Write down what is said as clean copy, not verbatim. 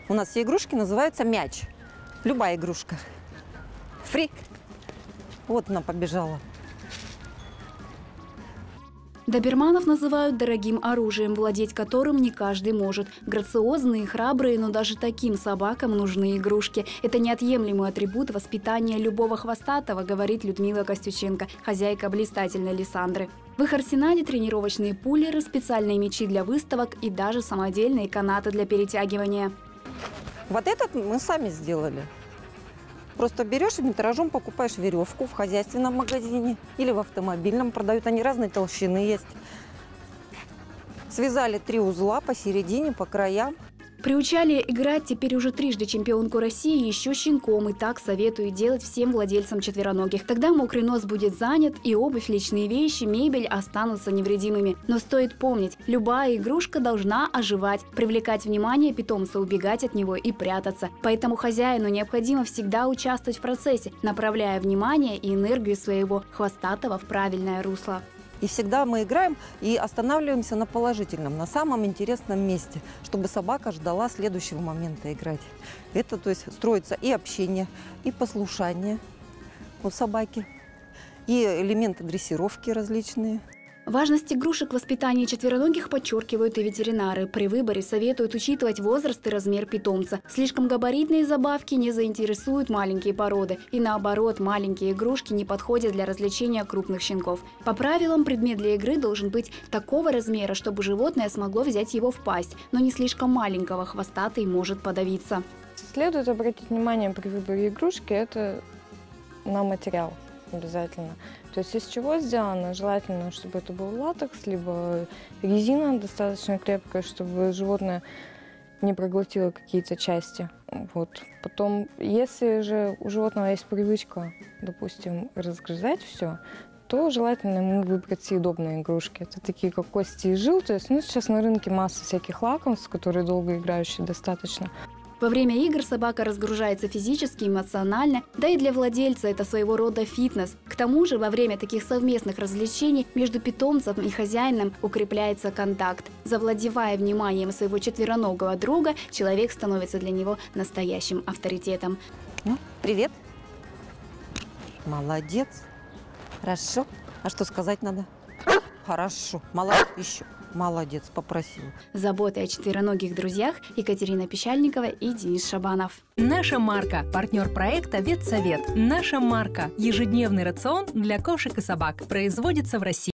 У нас все игрушки называются мяч. Любая игрушка. Фрик. Вот она побежала. Доберманов называют дорогим оружием, владеть которым не каждый может. Грациозные и храбрые, но даже таким собакам нужны игрушки. Это неотъемлемый атрибут воспитания любого хвостатого, говорит Людмила Костюченко, хозяйка блистательной Лиссандры. В их арсенале тренировочные пуллеры, специальные мячи для выставок и даже самодельные канаты для перетягивания. Вот этот мы сами сделали. Просто берешь и метражом покупаешь веревку в хозяйственном магазине или в автомобильном. Продают они разной толщины есть. Связали 3 узла посередине, по краям. Приучали играть теперь уже трижды чемпионку России еще щенком. И так советую делать всем владельцам четвероногих. Тогда мокрый нос будет занят, и обувь, личные вещи, мебель останутся невредимыми. Но стоит помнить, любая игрушка должна оживать, привлекать внимание питомца, убегать от него и прятаться. Поэтому хозяину необходимо всегда участвовать в процессе, направляя внимание и энергию своего хвостатого в правильное русло. И всегда мы играем и останавливаемся на положительном, на самом интересном месте, чтобы собака ждала следующего момента играть. Это, то есть, строится и общение, и послушание у собаки, и элементы дрессировки различные. Важность игрушек в воспитании четвероногих подчеркивают и ветеринары. При выборе советуют учитывать возраст и размер питомца. Слишком габаритные забавки не заинтересуют маленькие породы. И наоборот, маленькие игрушки не подходят для развлечения крупных щенков. По правилам, предмет для игры должен быть такого размера, чтобы животное смогло взять его в пасть, но не слишком маленького, хвостатый может подавиться. Следует обратить внимание при выборе игрушки это на материал обязательно. То есть из чего сделано? Желательно, чтобы это был латекс, либо резина достаточно крепкая, чтобы животное не проглотило какие-то части. Вот. Потом, если же у животного есть привычка, допустим, разгрызать все, то желательно ему выбрать съедобные игрушки. Это такие, как кости и жил. То есть, сейчас на рынке масса всяких лакомств, которые долгоиграющие достаточно. Во время игр собака разгружается физически, эмоционально, да и для владельца это своего рода фитнес. К тому же во время таких совместных развлечений между питомцем и хозяином укрепляется контакт. Завладевая вниманием своего четвероногого друга, человек становится для него настоящим авторитетом. Ну, привет. Молодец. Хорошо. А что сказать надо? Хорошо. Молодец. Еще. Молодец, попросил. Забота о четвероногих друзьях Екатерина Пещальникова и Денис Шабанов. Наша марка. Партнер проекта «Ветсовет». Наша марка. Ежедневный рацион для кошек и собак. Производится в России.